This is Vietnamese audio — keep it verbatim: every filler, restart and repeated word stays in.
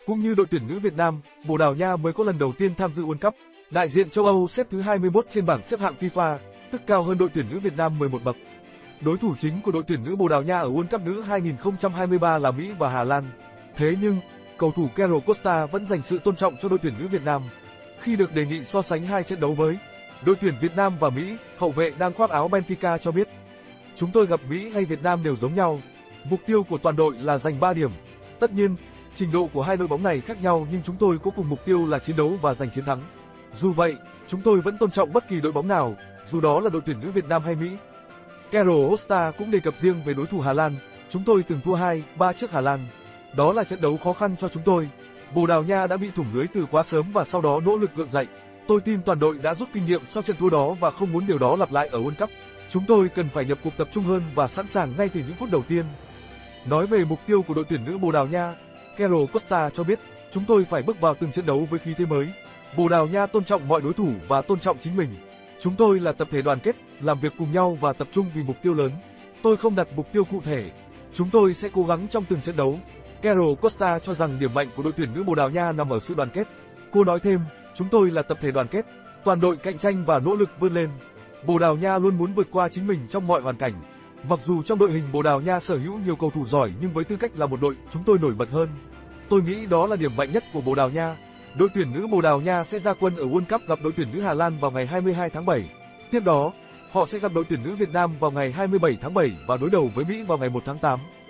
Cũng như đội tuyển nữ Việt Nam, Bồ Đào Nha mới có lần đầu tiên tham dự World Cup. Đại diện châu Âu xếp thứ hai mươi mốt trên bảng xếp hạng FIFA, tức cao hơn đội tuyển nữ Việt Nam mười một bậc. Đối thủ chính của đội tuyển nữ Bồ Đào Nha ở World Cup nữ hai nghìn không trăm hai mươi ba là Mỹ và Hà Lan. Thế nhưng, cầu thủ Carol Costa vẫn dành sự tôn trọng cho đội tuyển nữ Việt Nam. Khi được đề nghị so sánh hai trận đấu với đội tuyển Việt Nam và Mỹ, hậu vệ đang khoác áo Benfica cho biết: "Chúng tôi gặp Mỹ hay Việt Nam đều giống nhau. Mục tiêu của toàn đội là giành ba điểm. Tất nhiên, trình độ của hai đội bóng này khác nhau nhưng chúng tôi có cùng mục tiêu là chiến đấu và giành chiến thắng. Dù vậy, chúng tôi vẫn tôn trọng bất kỳ đội bóng nào, dù đó là đội tuyển nữ Việt Nam hay Mỹ." Carol Costa cũng đề cập riêng về đối thủ Hà Lan: "Chúng tôi từng thua hai ba trước Hà Lan. Đó là trận đấu khó khăn cho chúng tôi. Bồ Đào Nha đã bị thủng lưới từ quá sớm và sau đó nỗ lực gượng dậy. Tôi tin toàn đội đã rút kinh nghiệm sau trận thua đó và không muốn điều đó lặp lại ở World Cup. Chúng tôi cần phải nhập cuộc tập trung hơn và sẵn sàng ngay từ những phút đầu tiên." Nói về mục tiêu của đội tuyển nữ Bồ Đào Nha, Carol Costa cho biết: "Chúng tôi phải bước vào từng trận đấu với khí thế mới. Bồ Đào Nha tôn trọng mọi đối thủ và tôn trọng chính mình. Chúng tôi là tập thể đoàn kết, làm việc cùng nhau và tập trung vì mục tiêu lớn. Tôi không đặt mục tiêu cụ thể. Chúng tôi sẽ cố gắng trong từng trận đấu." Carol Costa cho rằng điểm mạnh của đội tuyển nữ Bồ Đào Nha nằm ở sự đoàn kết. Cô nói thêm: "Chúng tôi là tập thể đoàn kết, toàn đội cạnh tranh và nỗ lực vươn lên. Bồ Đào Nha luôn muốn vượt qua chính mình trong mọi hoàn cảnh. Mặc dù trong đội hình Bồ Đào Nha sở hữu nhiều cầu thủ giỏi nhưng với tư cách là một đội, chúng tôi nổi bật hơn. Tôi nghĩ đó là điểm mạnh nhất của Bồ Đào Nha." Đội tuyển nữ Bồ Đào Nha sẽ ra quân ở World Cup gặp đội tuyển nữ Hà Lan vào ngày hai mươi hai tháng bảy. Tiếp đó, họ sẽ gặp đội tuyển nữ Việt Nam vào ngày hai mươi bảy tháng bảy và đối đầu với Mỹ vào ngày một tháng tám.